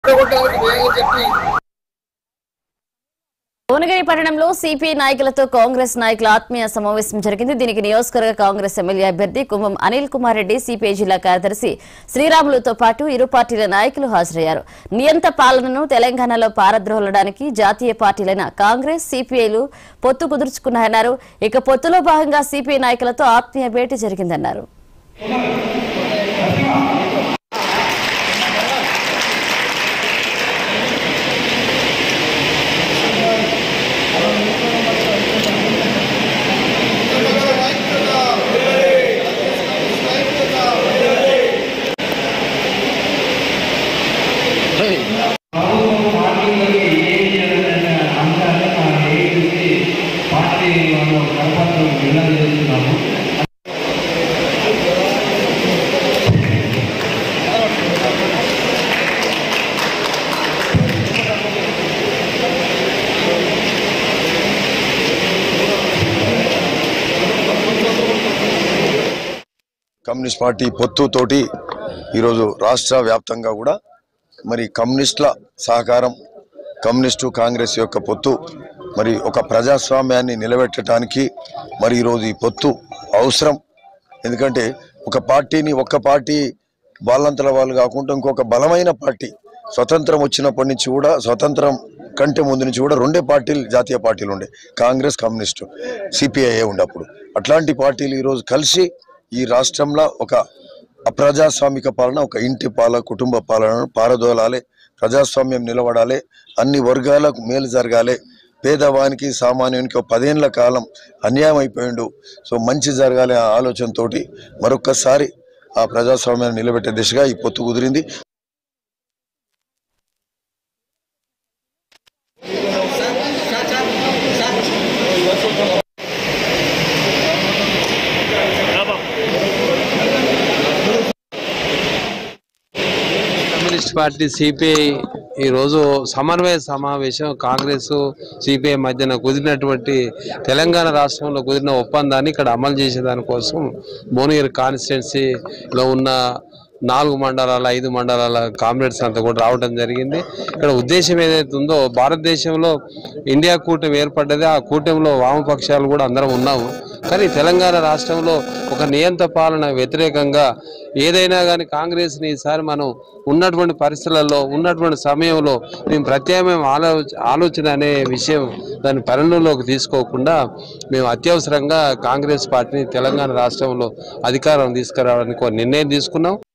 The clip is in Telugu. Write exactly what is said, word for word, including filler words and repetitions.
భువనగిరి పట్టణంలో సిపిఐ నాయకులతో కాంగ్రెస్ నాయకుల ఆత్మీయ సమావేశం జరిగింది. దీనికి నియోజకవర్గ కాంగ్రెస్ ఎమ్మెల్యే అభ్యర్థి కుంభం అనిల్ కుమార్ రెడ్డి, సిపిఐ జిల్లా కార్యదర్శి శ్రీరాములుతో పాటు ఇరు పార్టీల నాయకులు హాజరయ్యారు. నియంత పాలనను తెలంగాణలో పారద్రోలడానికి జాతీయ పార్టీలైన కాంగ్రెస్, సిపిఐలు పొత్తు కుదుర్చుకున్నాయన్నారు. ఇక పొత్తులో భాగంగా సిపిఐ నాయకులతో ఆత్మీయ భేటీ జరిగిందన్నారు. కమ్యూనిస్ట్ పార్టీ పొత్తు తోటి ఈరోజు రాష్ట్ర వ్యాప్తంగా కూడా మరి కమ్యూనిస్టుల సహకారం, కమ్యూనిస్టు కాంగ్రెస్ యొక్క పొత్తు మరి ఒక ప్రజాస్వామ్యాన్ని నిలబెట్టడానికి మరి ఈరోజు ఈ పొత్తు అవసరం. ఎందుకంటే ఒక పార్టీని ఒక్క పార్టీ వాళ్ళంతల వాళ్ళు కాకుండా ఇంకొక బలమైన పార్టీ స్వతంత్రం వచ్చినప్పటి నుంచి కూడా, స్వతంత్రం కంటే ముందు నుంచి కూడా రెండే పార్టీలు జాతీయ పార్టీలు ఉండే, కాంగ్రెస్, కమ్యూనిస్టు, సిపిఐ ఉండే. అప్పుడు అట్లాంటి పార్టీలు ఈరోజు కలిసి ఈ రాష్ట్రంలో ఒక అప్రజాస్వామిక పాలన, ఒక ఇంటి పాల కుటుంబ పాలనను పారదోలాలి, ప్రజాస్వామ్యం నిలబడాలి, అన్ని వర్గాలకు మేలు జరగాలి, పేదవానికి సామాన్యునికి ఒక పదేళ్ల కాలం అన్యాయం అయిపోయిండు, సో మంచి జరగాలి ఆ ఆలోచనతో మరొక్కసారి ఆ ప్రజాస్వామ్యాన్ని నిలబెట్టే దిశగా ఈ పొత్తు కుదిరింది. కమ్యూనిస్ట్ పార్టీ సిపిఐ ఈరోజు సమన్వయ సమావేశం కాంగ్రెస్ సిపిఐ మధ్యన కుదిరినటువంటి తెలంగాణ రాష్ట్రంలో కుదిరిన ఒప్పందాన్ని ఇక్కడ అమలు చేసేదానికోసం భువనగిరి కాన్స్టిట్యున్సీలో ఉన్న నాలుగు మండలాల ఐదు మండలాల కామ్రేడ్స్ అంతా కూడా రావడం జరిగింది. ఇక్కడ ఉద్దేశం ఏదైతే ఉందో, భారతదేశంలో ఇండియా కూటమి ఏర్పడ్డది, ఆ కూటమిలో వామపక్షాలు కూడా అందరం ఉన్నాము. కానీ తెలంగాణ రాష్ట్రంలో ఒక నియంత పాలన వ్యతిరేకంగా ఏదైనా కానీ కాంగ్రెస్ని ఈసారి మనం ఉన్నటువంటి పరిస్థితులలో ఉన్నటువంటి సమయంలో మేము ప్రత్యామ్నాయం ఆలో ఆలోచన అనే విషయం దాన్ని పరిగణలోకి తీసుకోకుండా మేము అత్యవసరంగా కాంగ్రెస్ పార్టీని తెలంగాణ రాష్ట్రంలో అధికారం తీసుకురావడానికి ఒక నిర్ణయం తీసుకున్నాం.